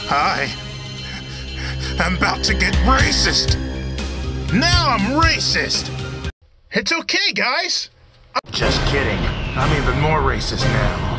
I'm about to get racist. Now I'm racist. It's okay, guys. Just kidding. I'm even more racist now.